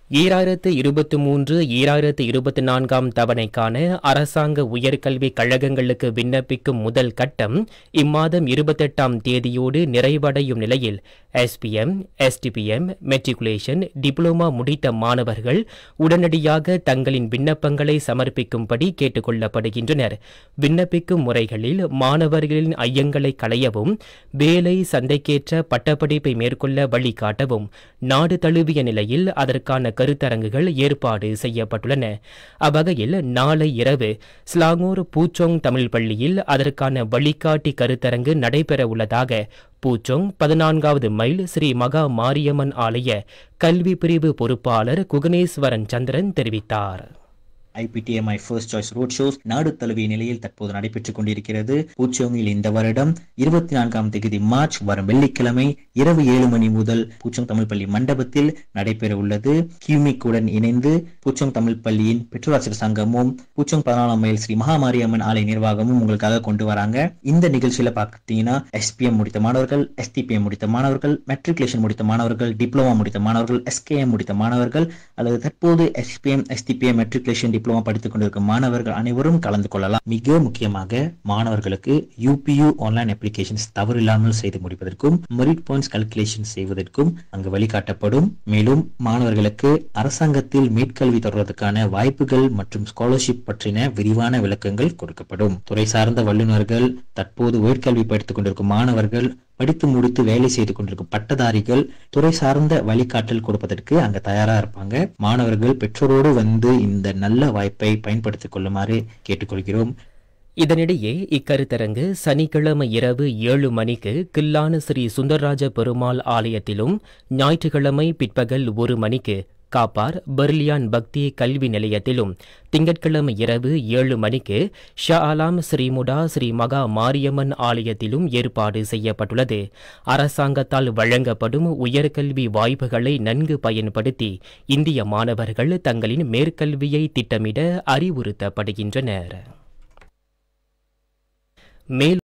2023-2024 தவணைக்கான அரசாங்க உயர்கல்வி கழகங்களுக்கு விண்ணப்பிக்கும் முதல் கட்டம் இம்மாதம் 28ஆம் தேதியோடு நிறைவடையும் நிலையில் SPM, STPM, மெட்ரிகுலேஷன், டிப்ளோமா முடித்த மாணவர்கள் உடனடியாக தங்களின் விண்ணப்பங்களை சமர்ப்பிக்கும்படி கேட்டுக் கொள்ளப்படுகின்றனர். விண்ணப்பிக்கும் முறைகளில் மாணவர்களின் ஐயங்களை களையவும், வேலை சந்தைக்கேற்ற பட்டப்படிப்பை மேற்கொள்ள வழிகாட்டவும் நாடு தழுவிய நிலையில் அதற்கான கருத்தரங்குகள் ஏற்பாடு செய்யப்பட்டுள்ளன. அவ்வகையில் நாளை இரவு ஸ்லாங்கூர் பூச்சோங் தமிழ் பள்ளியில் அதற்கான வழிகாட்டி கருத்தரங்கு நடைபெற உள்ளதாக பூச்சோங் 14வது மைல் ஸ்ரீ மகா மாரியம்மன் ஆலய கல்வி பிரிவு பொறுப்பாளர் குகனேஸ்வரன் சந்திரன் தெரிவித்தார். IPTA My First Choice Road Shows நாடு தழுவிய நிலையில் தற்போது நடைபெற்றுக் கொண்டிருக்கிறது. பூச்சோங்கில் இந்த வருடம் 24ஆம் தேதி மார்ச் வரும் வெள்ளிக்கிழமை இரவு 7 மணி முதல் பூச்சோங் தமிழ் பள்ளி மண்டபத்தில் நடைபெற உள்ளது. கியூமிக்குடன் இணைந்து பூச்சோங் தமிழ் பள்ளியின் பெற்றோராசிரியர் சங்கமும் பூச்சோங் 14ஆம் மைல் ஸ்ரீ மகாமாரியம்மன் ஆலய நிர்வாகமும் உங்களுக்காக கொண்டு வராங்க. இந்த நிகழ்ச்சியில பார்த்தீங்கன்னா SPM முடித்த மாணவர்கள், STPM முடித்த மாணவர்கள், மெட்ரிகுலேஷன் முடித்த மாணவர்கள், டிப்ளமா முடித்த மாணவர்கள், SKM முடித்த மாணவர்கள் அல்லது தற்போது SPM, STPM, மெட்ரிகுலேஷன் டிப்ளமா படித்துக் கொண்டிருக்கும் மாணவர்கள் அனைவரும் கலந்து கொள்ளலாம். மிக முக்கியமாக மாணவர்களுக்கு UPU ஆன்லைன் அப்ளிகேஷன்ஸ் தவறில்லாமல் செய்து முடிப்பதற்கும் மெரிட் பாயிண்ட்ஸ் கால்குலேஷன் செய்வதற்கும் அங்கு வழிகாட்டப்படும். மேலும் மாணவர்களுக்கு அரசாங்கத்தில் மேற்கல்வி தொடர்வதற்கான வாய்ப்புகள் மற்றும் ஸ்காலர்ஷிப் பற்றின விரிவான விளக்கங்கள் கொடுக்கப்படும். துறை சார்ந்த வல்லுநர்கள், தற்போது உயர்கல்வி படித்துக் கொண்டிருக்கும் மாணவர்கள், படித்து முடித்து வேலை செய்து கொண்டிருக்கும் பட்டதாரிகள் துறை சார்ந்த வழிகாட்டல் கொடுப்பதற்கு அங்க தயாரா இருப்பாங்க. மாணவர்கள் பெற்றோரோடு வந்து இந்த நல்ல வாய்ப்பை பயன்படுத்திக் கொள்ளுமாறு கேட்டுக்கொள்கிறோம். இதனிடையே இக்கருத்தரங்கு சனிக்கிழமை இரவு 7 மணிக்கு கில்லான ஸ்ரீ சுந்தரராஜ பெருமாள் ஆலயத்திலும், ஞாயிற்றுக்கிழமை பிற்பகல் 1 மணிக்கு காப்பார் பெர்லியான் பக்தி கல்வி நிலையத்திலும், திங்கட்கிழமை இரவு 7 மணிக்கு ஷா ஆலாம் ஸ்ரீமுடா ஸ்ரீ மகா மாரியம்மன் ஆலயத்திலும் ஏற்பாடு செய்யப்பட்டுள்ளது. அரசாங்கத்தால் வழங்கப்படும் உயர்கல்வி வாய்ப்புகளை நன்கு பயன்படுத்தி இந்திய மாணவர்கள் தங்களின் மேற்கல்வியை திட்டமிட அறிவுறுத்தப்படுகின்றனர்.